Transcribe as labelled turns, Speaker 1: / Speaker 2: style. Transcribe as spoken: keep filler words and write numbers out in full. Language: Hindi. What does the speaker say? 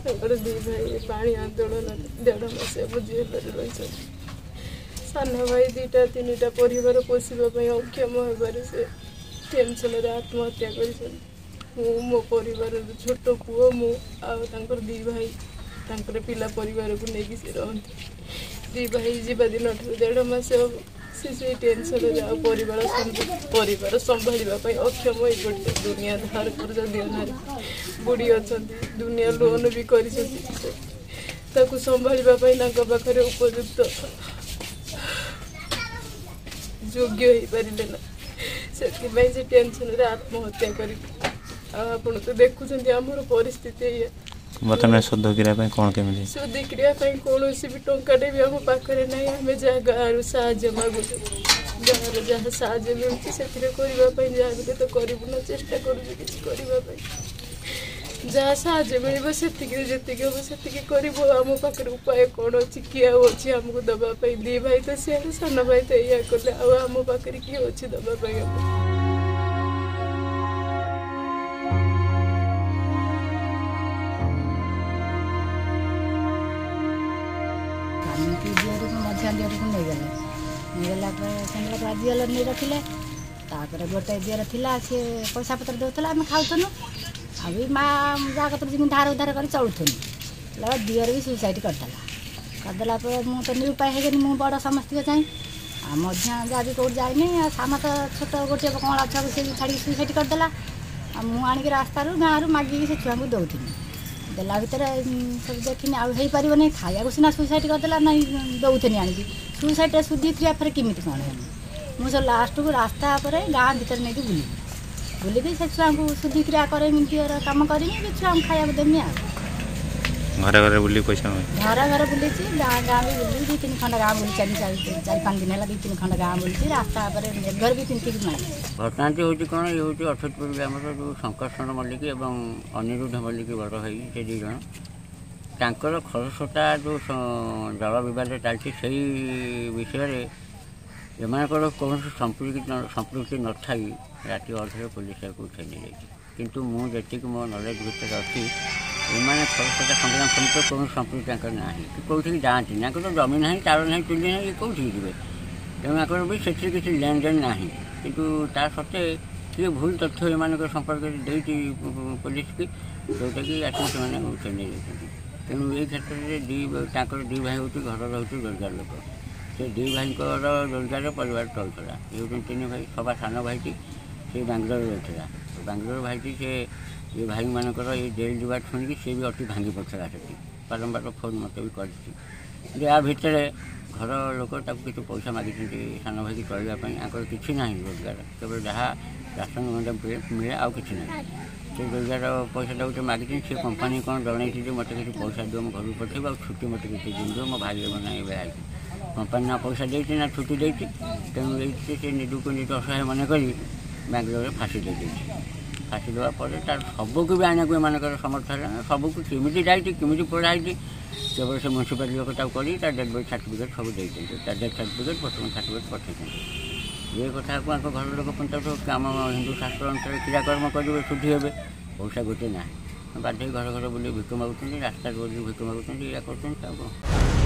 Speaker 1: दी भाई पानी आंदोलन देढ़ मस जेल रही सान भाई दीटा तीन टा परिवार पोषापी अक्षम होबार से टेंशन आत्महत्या कर मो परिवार छोट पुओ मु आर दी भाई तांकर पिला परिवार को लेकिन से रहती दी भाई जीवा दिन देढ़ मस से टेंशन परिवार परिवार संभालवाई अक्षम हो पड़े दुनिया धार कर दिनार बुढ़ी अच्छा दुनिया लोन भी कर संभालवाई पाखे उपयुक्त योग्य हो पारे ना से टेंशन आत्महत्या कर आपड़ तो देखुं आमर परिस्थिति
Speaker 2: बर्तमान शुद्ध क्रिया कौन केमी
Speaker 1: शुद्ध क्रिया कौन भी टंकाटे भी आम पाखे ना आम जहाँ गाँव साहय मागुचे गाँव जहाँ साहय मिलूँ से जहाँ भी तो करूँ ना चेष्टा कर जहाँ साहय मिल से जी हम से करूँ आम पाखे उपाय कौन अच्छी किए अच्छी आमको दवाई दी भाई तो सी सान भाई तो या कले आम पाखे किए अच्छी दवाई
Speaker 3: मझिया दिहर को नहीं गले नहीं गला दिहल नहीं रखिले तापर गोटे दिहर थिला सी पैसा पत्र देउथला हम खाउथनु अभी माँ जाकर तो जिन धार उधार कर चलुथुनी दिहर भी सुसाइड करदेला करदेला मुझे तो निरुपाय है मुझे बड़ समस्त चाहे आ मझिया जहाँ भी कौट जाए साम तो छोट गोटे कला छुआ से छाड़ी सुसाइड करदेला मुझे आणिक रास्तार गाँव मागिकी से छुआ को दौनी देला भितर सब देखनी आई पार नहीं खाया सीना सुसाइड करदेला ना दौनी आणिकी सुसाइड सुधी थी फेर किमित कौन है मुझे सब लास्ट को रास्ता पर गाँव भर नहीं बुल बुलिकी से छुआ को शुद्धि क्रिया करें कम करी छुआ खाया देमी आ
Speaker 2: घर घर बुली पैसा
Speaker 3: घर घर बुली गाँ गाँ भी बुली दी तीन खंड गाँव बुली चार चार पाँच दिन है दी तीन खंड गाँ बुली रास्ता पर घर भी पिंथिक मार
Speaker 4: घटनाटी हूँ कौन ये हूँ अठोजपुर ग्राम जो शंकरचरण मल्लिक और अनिरुद्ध मल्लिक बड़ भाई से दी जन तांकर खरसटा जो जल बद चलती से विषय एमर कौन संपृक्ति संपृक्ति न थी राति अर्धे पुलिस को उठाई नहीं जाती किंतु मुझे मो नलेज भितर अच्छी एम खरसटा संग्राम समित कौन संपृक्ति ना कि कौटी जाती ना तो जमी ना तार ना चुली ना ये कौटी जी तेणु भी से किसी लेन देन ना किंतु ता सत्वे किए भूल तथ्य एम संपर्क देती पुलिस की जोटा कि आसिक से उठाई नहीं जाती तेणु ये क्षेत्र में दी दी भाई हूँ घर रोचे रोजगार लोक से दी भाई रोजगार परिवार चलता ये तीन भाई सभा सान भाई से बांग्लोर रही बांग्लोर भाई से ये भाई मानकर ये जेल जवा शुणी सी भी अति भांगी पड़ता से बारंबार फोन मत भी कर या भितर घर लोक किसी पैसा मागी सान भाई की चलवाई किसी ना रोजगार केवल जहाँ राशन मिले आउ कि ना से रोजगार पैसा गोटे मागी से कंपानी कौन जन मत किसी पैसा दिव घर पठेब आ छुट्टी मत किसी दिन दिव मो भाई मैंने ये कंपानी ना पैसा देती ना छुट्टी देती तेणु ये से निजक निज असहाय मन कर बांग्लोर फाँसी दे फाँसी देवा तार सबको भी आने को एम समर्थ है सबको केमी जाती केमी पढ़ाई केवल से म्यूनिसिपालिटी लोक कर डेथ बर्थ सर्टिफिकेट सब देते डेथ सर्टिफिकेट पोस्टमॉर्टम सर्टिफिकेट पठे ये कथा को घर लोक पंचायत आम हिंदू शास्त्र अनुसार क्रियाकर्म करेंगे शुद्धि हे पैसा गोटे ना बाध्य घर घर बुले भिक मागुच्च रास्ता रोज भिक मागुच्च या कर